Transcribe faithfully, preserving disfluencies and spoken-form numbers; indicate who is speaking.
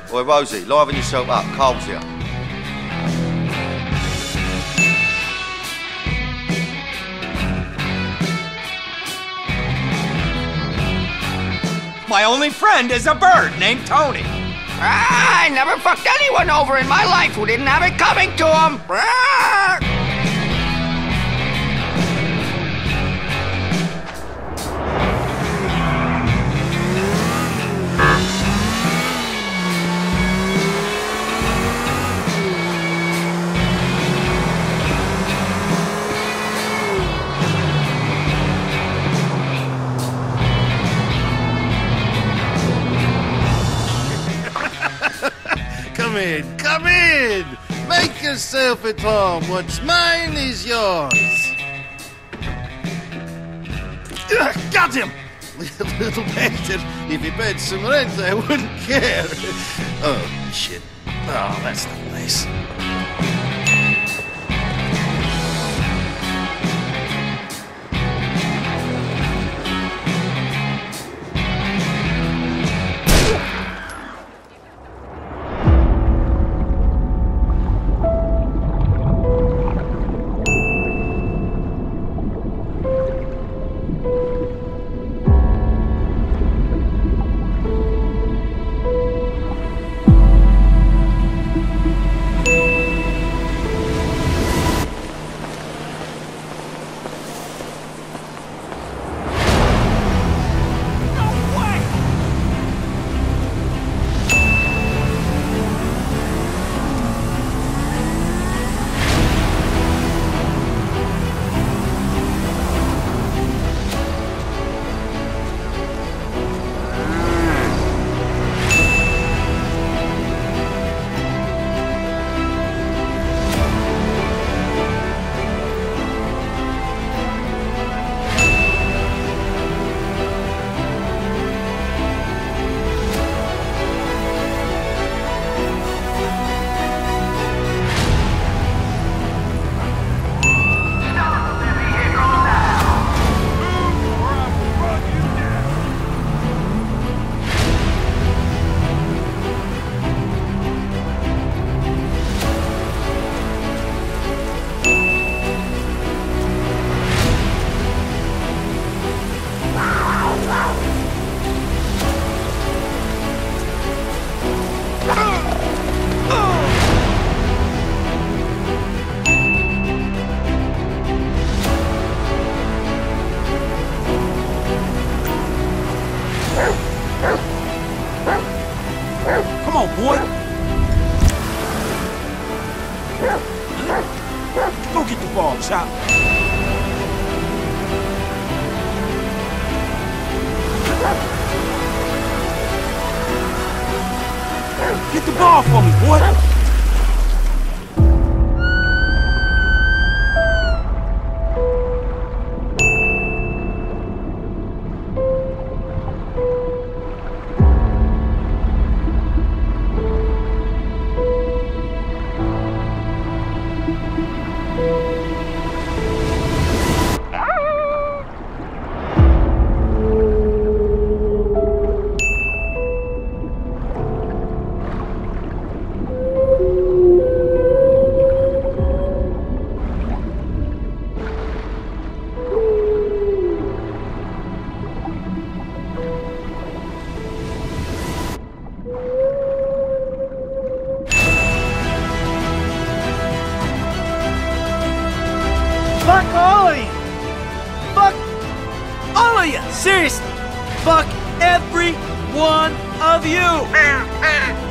Speaker 1: Oi, Rosie, liven yourself up. Carl's here.
Speaker 2: My only friend is a bird named Tony.
Speaker 3: Ah, I never fucked anyone over in my life who didn't have it coming to him. Ah!
Speaker 4: Come in, come in! Make yourself at home. What's mine is yours. Ugh, got him! Little bastard. If he paid some rent, I wouldn't care. Oh, shit. Oh, that's not nice.
Speaker 2: Come on, boy. Go get the ball, Chop. Get the ball for me, boy.
Speaker 5: Fuck all of you! Fuck all of you! Seriously! Fuck every one of you!